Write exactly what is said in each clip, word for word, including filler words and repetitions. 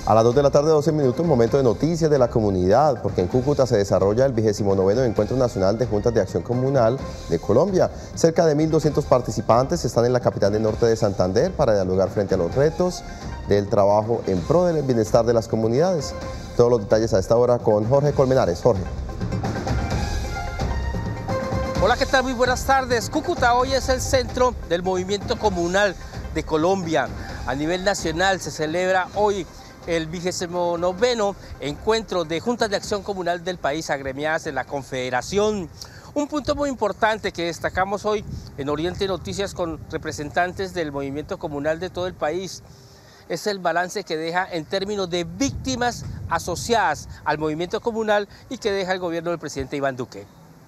A las dos de la tarde, doce minutos, momento de noticias de la comunidad, porque en Cúcuta se desarrolla el vigésimo noveno Encuentro Nacional de Juntas de Acción Comunal de Colombia. Cerca de mil doscientos participantes están en la capital del norte de Santander para dialogar frente a los retos del trabajo en pro del bienestar de las comunidades. Todos los detalles a esta hora con Jorge Colmenares. Jorge. Hola, ¿qué tal? Muy buenas tardes. Cúcuta hoy es el centro del movimiento comunal de Colombia. A nivel nacional se celebra hoy el vigésimo noveno encuentro de juntas de acción comunal del país agremiadas en la Confederación. Un punto muy importante que destacamos hoy en Oriente Noticias con representantes del movimiento comunal de todo el país es el balance que deja en términos de víctimas asociadas al movimiento comunal y que deja el gobierno del presidente Iván Duque.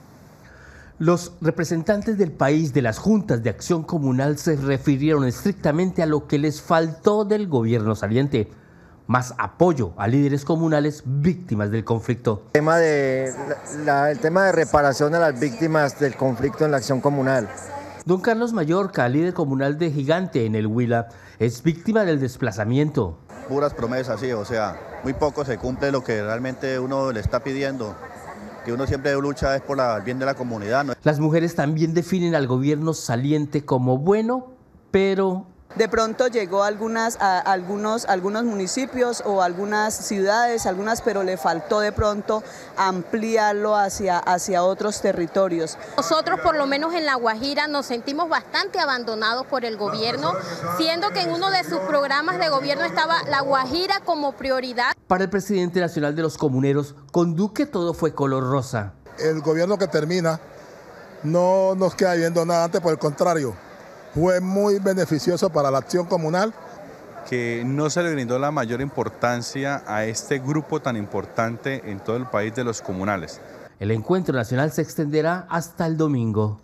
Los representantes del país de las juntas de acción comunal se refirieron estrictamente a lo que les faltó del gobierno saliente: más apoyo a líderes comunales víctimas del conflicto. El tema de, la, el tema de reparación a las víctimas del conflicto en la acción comunal. Don Carlos Mallorca, líder comunal de Gigante en el Huila, es víctima del desplazamiento. Puras promesas, sí, o sea, muy poco se cumple lo que realmente uno le está pidiendo, que uno siempre lucha es por la, el bien de la comunidad, ¿no? Las mujeres también definen al gobierno saliente como bueno, pero de pronto llegó a, algunas, a algunos, algunos municipios o algunas ciudades, algunas, pero le faltó de pronto ampliarlo hacia, hacia otros territorios. Nosotros, por lo menos en La Guajira, nos sentimos bastante abandonados por el gobierno, siendo que en uno de sus programas de gobierno estaba La Guajira como prioridad. Para el presidente nacional de los comuneros, con Duque todo fue color rosa. El gobierno que termina no nos queda viendo nada antes, por el contrario. Fue muy beneficioso para la acción comunal. Que no se le brindó la mayor importancia a este grupo tan importante en todo el país de los comunales. El encuentro nacional se extenderá hasta el domingo.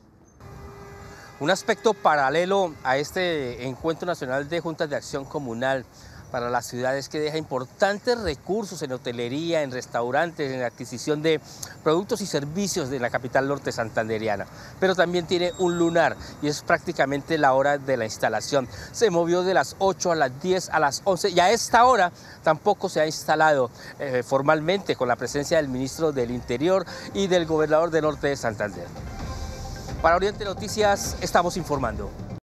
Un aspecto paralelo a este encuentro nacional de juntas de acción comunal para las ciudades que deja importantes recursos en hotelería, en restaurantes, en adquisición de productos y servicios de la capital norte santanderiana. Pero también tiene un lunar y es prácticamente la hora de la instalación. Se movió de las ocho a las diez, a las once y a esta hora tampoco se ha instalado eh, formalmente con la presencia del ministro del Interior y del gobernador del norte de Santander. Para Oriente Noticias estamos informando.